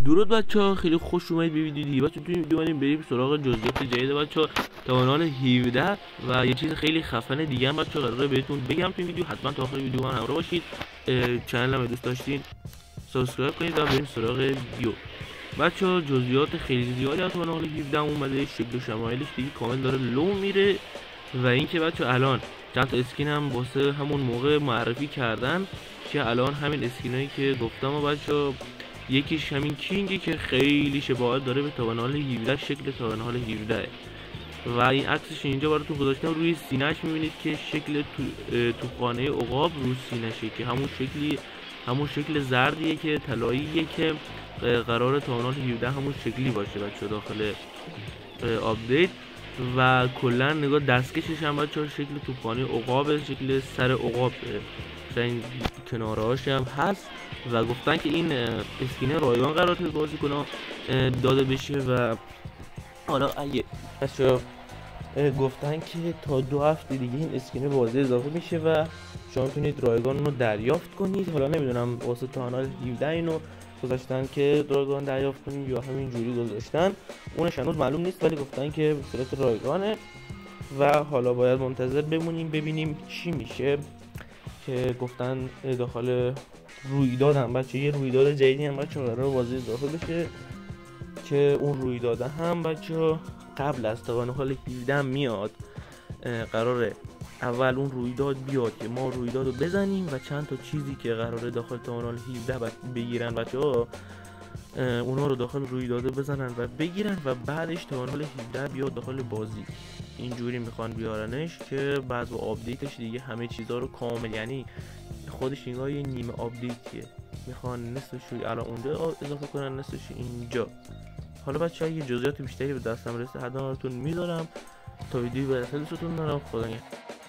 درود بچه‌ها، خیلی خوش اومدید به ویدیو دیگه. بچه‌ها توی ویدیو بریم سراغ جزئیات جدید بچه‌ها تا کانال 17 و یه چیز خیلی خفن دیگه هم بچه‌ها قراره بهتون بگم توی ویدیو. حتما تا آخر ویدیو من همراه باشید. چنلم دوست داشتین سابسکرایب کنید و بریم سراغ ویدیو. بچه‌ها جزئیات خیلی زیادی از کانال 17 اومده، شکل و شمایلش دیگه کامل داره لو میره و اینکه بچه‌ها الان چند تا اسکین هم واسه همون موقع معرفی کردن که الان همین اسکینایی که گفتم و بچه‌ها یکیش همین کینگی که خیلی شباهت داره به تاونال 17، شکل تاونال 17 و این عکسش اینجا براتون گذاشتم. روی سینه‌اش می‌بینید که شکل توپخانه عقاب رو سینه‌شه که همون شکل زردیه که طلاییه که قرار تاونال 17 همون شکلی باشه بچه‌ها داخل آپدیت. و کلا نگاه دستکشش هم بچه‌ها شکل توپخانه عقاب، شکل سر عقاب، این کنارهاش هم هست و گفتن که این اسکین رایگان قرار بازی کنه داده بشه و حالا اگه بچه‌ها گفتن که تا 2 هفته دیگه این اسکین بازی اضافه میشه و شما میتونید رایگان رو دریافت کنید. حالا نمیدونم واسه کانال 17 اینو گذاشتن که رایگان دریافت کنید یا همین جوری گذاشتن، اونش هنوز معلوم نیست، ولی گفتن که به صورت رایگانه و حالا باید منتظر بمونیم ببینیم چی میشه. که گفتن داخل رویداد هم بچه یه رویداد جدیدی هم بچه قرار بازی اضافه بشه که اون رویداد هم بچه قبل از کانال 17 میاد. قراره اول اون رویداد بیاد که ما رویداد رو بزنیم و چند تا چیزی که قراره داخل کانال 17 بگیرن بچه ها اونا رو داخل رویداده بزنن و بگیرن و بعدش کانال 17 بیاد داخل بازی. اینجوری میخوان بیارنش که بعد با آپدیتش دیگه همه چیزا رو کامل، یعنی خودش انگار یه نیمه آپدیتیه، میخوان نصفش رو الان اونجا اضافه کنن نصفش اینجا. حالا بچه‌ها یه جزئیات بیشتری به دستم رسه حتما براتون میذارم. تا ویدیو بعد خیلی دوستتون دارم. خدا نگهدار.